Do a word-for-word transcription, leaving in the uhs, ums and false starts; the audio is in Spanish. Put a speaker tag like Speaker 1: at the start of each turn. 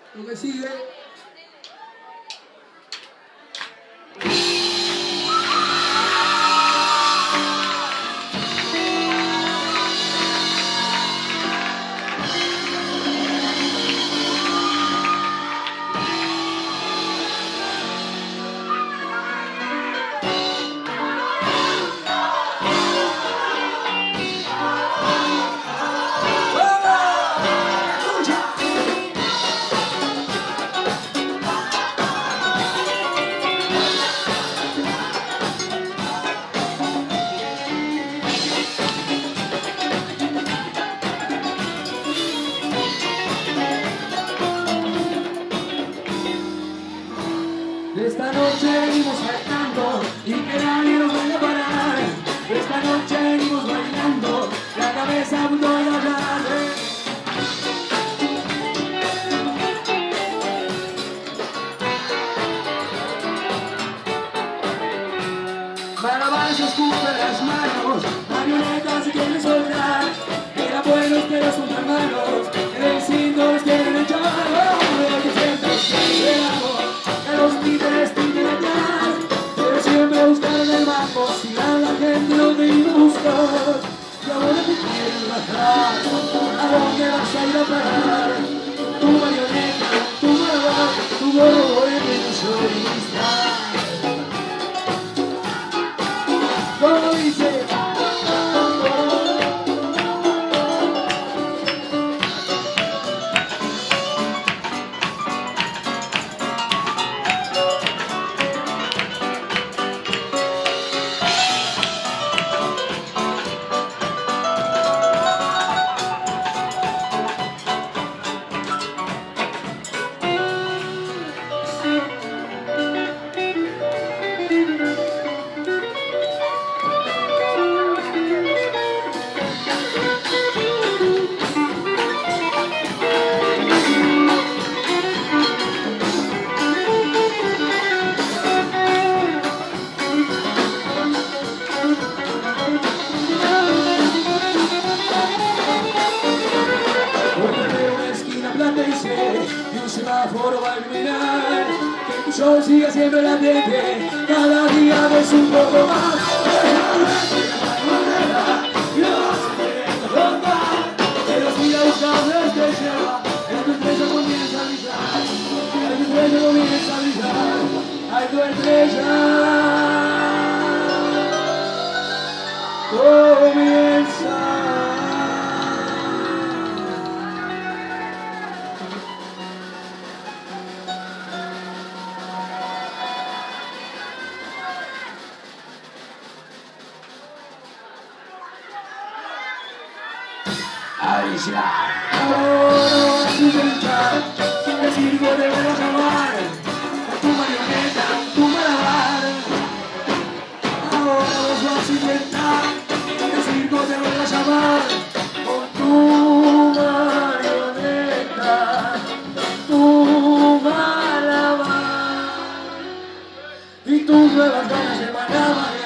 Speaker 1: Lo que sigue. Esta noche venimos bailando y que nadie nos vaya a parar. Esta noche venimos bailando, la cabeza a punto de hablar. Barabás escupe las manos, marionetas se quieren soltar. Era buenos pero son hermanos, en el cinco los quieren echar. Que siempre esperamos, que los títeres tienen allá, pero siempre buscaron el mambo, si a la gente no te busca. Y ahora te quieren bajar, ¿a dónde vas a ir a parar? Tu marioneta, tu barabás, tu gorro de pensionista. ¿Cómo dice? Y un semáforo va a iluminar que tu show siga siempre latente, cada día ves un poco más. Pero sigue buscando la estrella, en tu estrella comienza a brillar, en tu estrella comienza a brillar, ay tu estrella comienza. Ahí ya, ahora vas a intentar, el circo te va a llamar, con tu marioneta, tu malabar. Ahora vos vas a intentar, el circo te va a llamar, con tu marioneta, tu malabar. Y tus nuevas ganas de malabar.